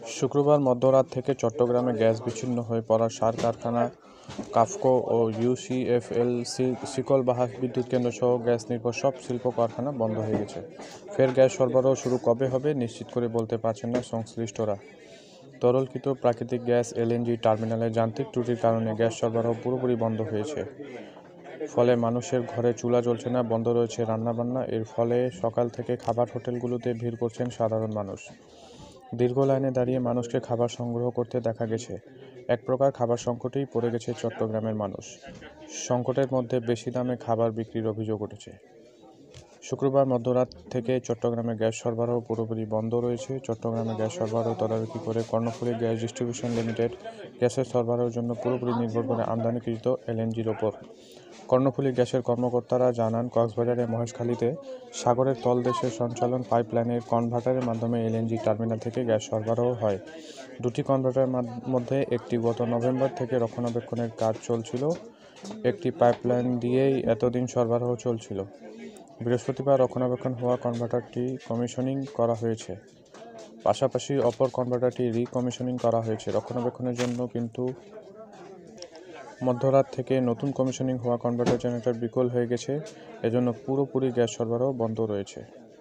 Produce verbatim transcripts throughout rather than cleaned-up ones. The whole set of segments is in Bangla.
শুক্রবার মধ্যরাত থেকে চট্টগ্রামে গ্যাস বিচ্ছিন্ন হয়ে পড়ার সার কারখানা কাফকো ও ইউসিএফএল শিকলবাহা বিদ্যুৎ কেন্দ্রসহ গ্যাস নির্ভর সব শিল্প কারখানা বন্ধ হয়ে গেছে। ফের গ্যাস সরবরাহ শুরু কবে হবে নিশ্চিত করে বলতে পারছেন না সংশ্লিষ্টরা। তরলকৃত প্রাকৃতিক গ্যাস এলএনজি টার্মিনালে যান্ত্রিক ত্রুটির কারণে গ্যাস সরবরাহ পুরোপুরি বন্ধ হয়েছে। ফলে মানুষের ঘরে চুলা জ্বলছে না, বন্ধ রয়েছে রান্নাবান্না। এর ফলে সকাল থেকে খাবার হোটেলগুলোতে ভিড় করছেন সাধারণ মানুষ। দীর্ঘ লাইনে দাঁড়িয়ে মানুষকে খাবার সংগ্রহ করতে দেখা গেছে। এক প্রকার খাবার সংকটেই পড়ে গেছে চট্টগ্রামের মানুষ। সংকটের মধ্যে বেশি দামে খাবার বিক্রির অভিযোগ উঠেছে। শুক্রবার মধ্যরাত থেকে চট্টগ্রামে গ্যাস সরবরাহ পুরোপুরি বন্ধ রয়েছে। চট্টগ্রামে গ্যাস সরবরাহ তদারকি করে কর্ণফুলী গ্যাস ডিস্ট্রিবিউশন লিমিটেড গ্যাসের সরবরাহের জন্য পুরোপুরি নির্ভর করে আমদানিকৃত এলএনজির ওপর। কর্ণফুলী গ্যাসের কর্মকর্তারা জানান, কক্সবাজারের মহেশখালীতে সাগরের তলদেশে সঞ্চালন পাইপলাইনের কনভার্টারের মাধ্যমে এলএনজি টার্মিনাল থেকে গ্যাস সরবরাহ হয়। দুটি কনভার্টারের মধ্যে একটি গত নভেম্বর থেকে রক্ষণাবেক্ষণের কাজ চলছিল। একটি পাইপলাইন দিয়েই এতদিন সরবরাহ চলছিল। বৃহস্পতিবার রক্ষণাবেক্ষণ হওয়া কনভার্টারটি কমিশনিং করা হয়েছে। পাশাপাশি অপর কনভার্টারটি রি-কমিশনিং করা হয়েছে রক্ষণাবেক্ষণের জন্য, কিন্তু মধ্যরাত থেকে নতুন কমিশনিং হওয়া কনভার্টার জেনারেটর বিকল হয়ে গেছে। এজন্য পুরোপুরি গ্যাস সরবরাহ বন্ধ রয়েছে।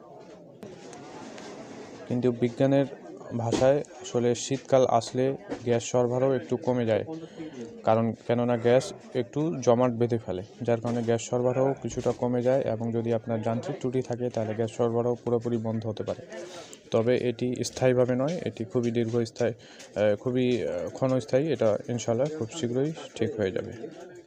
কিন্তু বিজ্ঞানের ভাষায় আসলে শীতকাল আসলে গ্যাস সরবরাহ একটু কমে যায়, কারণ কেননা গ্যাস একটু জমাট বেঁধে ফেলে, যার কারণে গ্যাস সরবরাহ কিছুটা কমে যায়। এবং যদি আপনার যান্ত্রিক ত্রুটি থাকে তাহলে গ্যাস সরবরাহ পুরোপুরি বন্ধ হতে পারে। তবে এটি স্থায়ীভাবে নয়, এটি খুবই দীর্ঘস্থায়ী, খুবই ক্ষণস্থায়ী। এটা ইনশাআল্লাহ খুব শীঘ্রই ঠিক হয়ে যাবে।